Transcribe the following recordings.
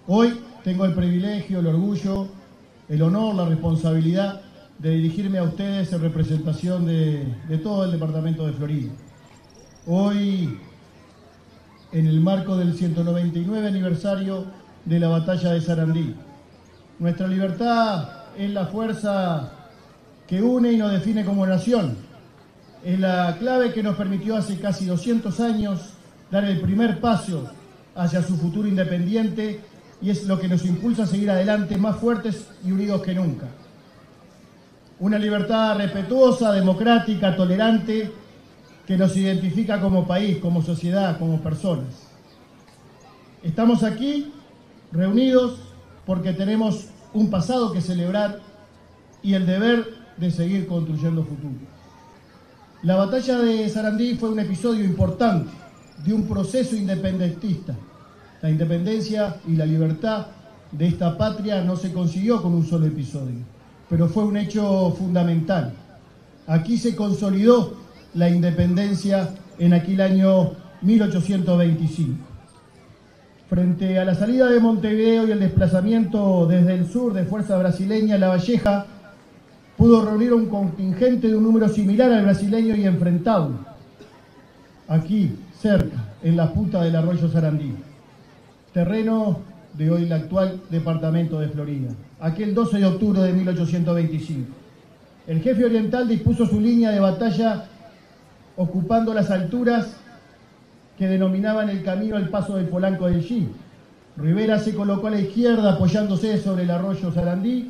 Hoy tengo el privilegio, el orgullo, el honor, la responsabilidad de dirigirme a ustedes en representación de todo el departamento de Florida. Hoy, en el marco del 199 aniversario de la batalla de Sarandí, nuestra libertad es la fuerza que une y nos define como nación. Es la clave que nos permitió hace casi 200 años dar el primer paso hacia su futuro independiente y es lo que nos impulsa a seguir adelante más fuertes y unidos que nunca. Una libertad respetuosa, democrática, tolerante, que nos identifica como país, como sociedad, como personas. Estamos aquí reunidos porque tenemos un pasado que celebrar y el deber de seguir construyendo futuro. La batalla de Sarandí fue un episodio importante de un proceso independentista. La independencia y la libertad de esta patria no se consiguió con un solo episodio, pero fue un hecho fundamental. Aquí se consolidó la independencia en aquel año 1825. Frente a la salida de Montevideo y el desplazamiento desde el sur de fuerza brasileña, Lavalleja pudo reunir un contingente de un número similar al brasileño y enfrentarlo aquí, cerca, en la punta del arroyo Sarandí, terreno de hoy el actual departamento de Florida, aquel 12 de octubre de 1825. El jefe oriental dispuso su línea de batalla ocupando las alturas que denominaban el camino al paso del Polanco del G. Rivera se colocó a la izquierda apoyándose sobre el arroyo Sarandí.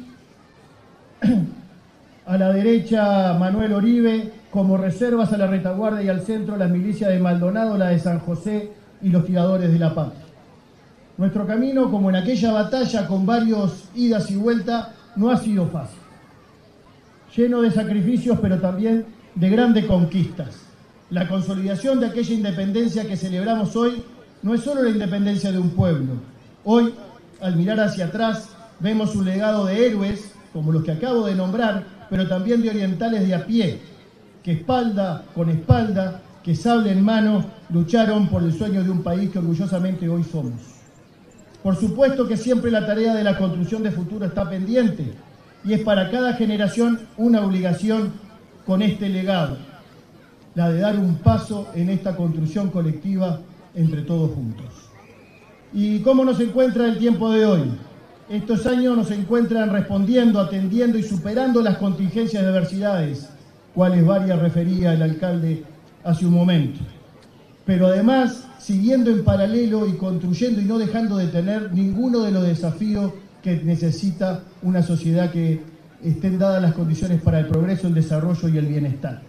A la derecha Manuel Oribe, como reservas a la retaguardia y al centro las milicias de Maldonado, la de San José y los tiradores de la Patria. Nuestro camino, como en aquella batalla con varios idas y vueltas, no ha sido fácil. Lleno de sacrificios, pero también de grandes conquistas. La consolidación de aquella independencia que celebramos hoy no es solo la independencia de un pueblo. Hoy, al mirar hacia atrás, vemos un legado de héroes, como los que acabo de nombrar, pero también de orientales de a pie, que espalda con espalda, que sable en mano, lucharon por el sueño de un país que orgullosamente hoy somos. Por supuesto que siempre la tarea de la construcción de futuro está pendiente, y es para cada generación una obligación con este legado, la de dar un paso en esta construcción colectiva entre todos juntos. ¿Y cómo nos encuentra el tiempo de hoy? Estos años nos encuentran respondiendo, atendiendo y superando las contingencias de adversidades, cuales varias refería el alcalde hace un momento. Pero además, siguiendo en paralelo y construyendo y no dejando de tener ninguno de los desafíos que necesita una sociedad que estén dadas las condiciones para el progreso, el desarrollo y el bienestar.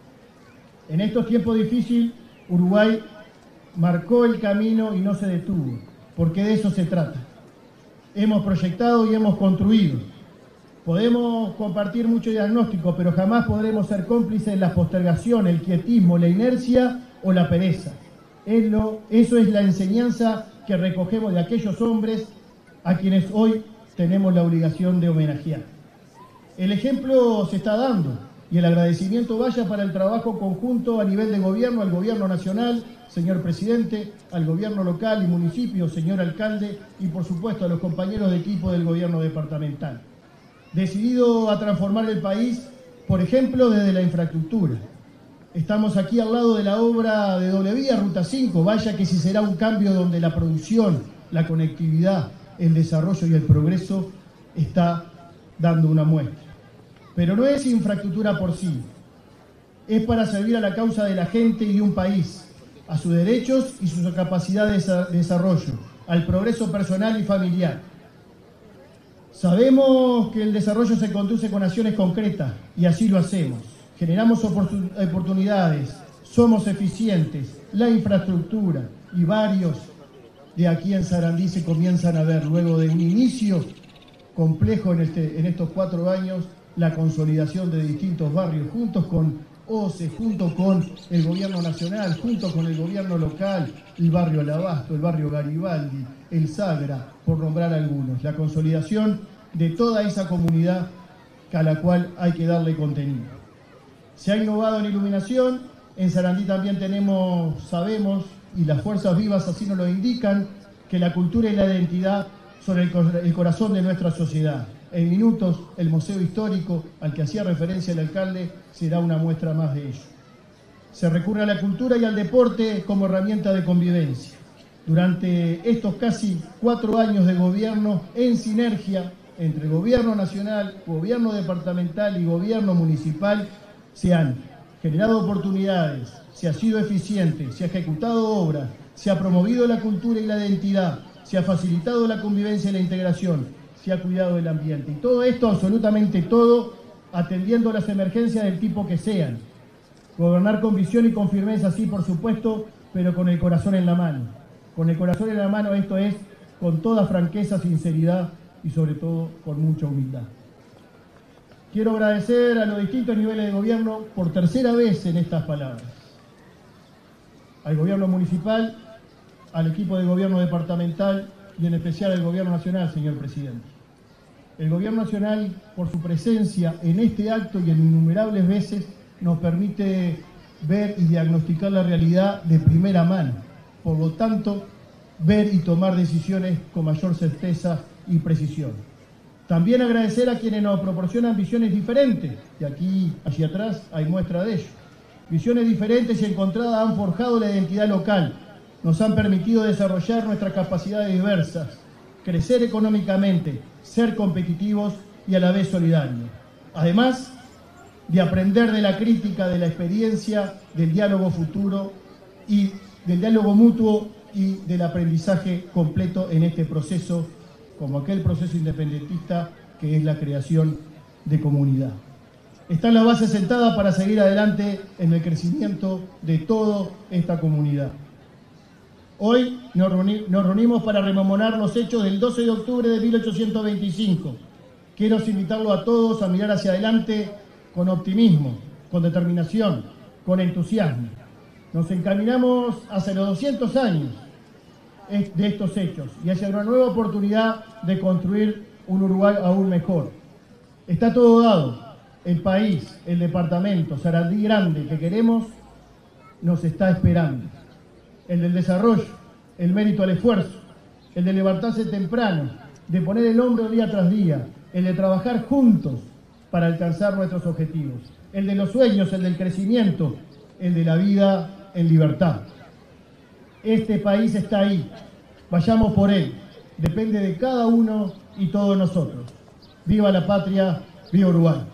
En estos tiempos difíciles, Uruguay marcó el camino y no se detuvo, porque de eso se trata. Hemos proyectado y hemos construido. Podemos compartir mucho diagnóstico, pero jamás podremos ser cómplices de la postergación, el quietismo, la inercia o la pereza. Eso es la enseñanza que recogemos de aquellos hombres a quienes hoy tenemos la obligación de homenajear. El ejemplo se está dando y el agradecimiento vaya para el trabajo conjunto a nivel de gobierno, al gobierno nacional, señor presidente, al gobierno local y municipio, señor alcalde, y por supuesto a los compañeros de equipo del gobierno departamental. Decidido a transformar el país, por ejemplo, desde la infraestructura. Estamos aquí al lado de la obra de doble vía, Ruta 5, vaya que si será un cambio donde la producción, la conectividad, el desarrollo y el progreso está dando una muestra. Pero no es infraestructura por sí, es para servir a la causa de la gente y de un país, a sus derechos y su capacidad de desarrollo, al progreso personal y familiar. Sabemos que el desarrollo se conduce con acciones concretas y así lo hacemos. Generamos oportunidades, somos eficientes, la infraestructura y varios de aquí en Sarandí se comienzan a ver luego de un inicio complejo en estos 4 años, la consolidación de distintos barrios juntos con OCE, junto con el gobierno nacional, junto con el gobierno local, el barrio Alabasto, el barrio Garibaldi, el Sagra, por nombrar algunos. La consolidación de toda esa comunidad a la cual hay que darle contenido. Se ha innovado en iluminación, en Sarandí también sabemos, y las fuerzas vivas así nos lo indican, que la cultura y la identidad sobre el corazón de nuestra sociedad. En minutos, el Museo Histórico, al que hacía referencia el alcalde, será una muestra más de ello. Se recurre a la cultura y al deporte como herramienta de convivencia. Durante estos casi 4 años de gobierno, en sinergia entre gobierno nacional, gobierno departamental y gobierno municipal, se han generado oportunidades, se ha sido eficiente, se ha ejecutado obras, se ha promovido la cultura y la identidad, se ha facilitado la convivencia y la integración, se ha cuidado el ambiente. Y todo esto, absolutamente todo, atendiendo las emergencias del tipo que sean. Gobernar con visión y con firmeza, sí, por supuesto, pero con el corazón en la mano. Con el corazón en la mano, esto es, con toda franqueza, sinceridad y sobre todo con mucha humildad. Quiero agradecer a los distintos niveles de gobierno por tercera vez en estas palabras. Al gobierno municipal, al equipo de gobierno departamental y en especial al gobierno nacional, señor presidente. El gobierno nacional, por su presencia en este acto y en innumerables veces, nos permite ver y diagnosticar la realidad de primera mano. Por lo tanto, ver y tomar decisiones con mayor certeza y precisión. También agradecer a quienes nos proporcionan visiones diferentes, y aquí, hacia atrás, hay muestra de ello. Visiones diferentes y encontradas han forjado la identidad local, nos han permitido desarrollar nuestras capacidades diversas, crecer económicamente, ser competitivos y a la vez solidarios. Además de aprender de la crítica, de la experiencia, del diálogo futuro y del diálogo mutuo y del aprendizaje completo en este proceso, como aquel proceso independentista que es la creación de comunidad. Están las bases sentadas para seguir adelante en el crecimiento de toda esta comunidad. Hoy nos reunimos para rememorar los hechos del 12 de octubre de 1825. Quiero invitarlos a todos a mirar hacia adelante con optimismo, con determinación, con entusiasmo. Nos encaminamos hacia los 200 años de estos hechos y hacia una nueva oportunidad de construir un Uruguay aún mejor. Está todo dado. El país, el departamento, Sarandí grande que queremos, nos está esperando. El del desarrollo, el mérito al esfuerzo, el de levantarse temprano, de poner el hombro día tras día, el de trabajar juntos para alcanzar nuestros objetivos, el de los sueños, el del crecimiento, el de la vida en libertad. Este país está ahí, vayamos por él, depende de cada uno y todos nosotros. ¡Viva la patria! ¡Viva Uruguay!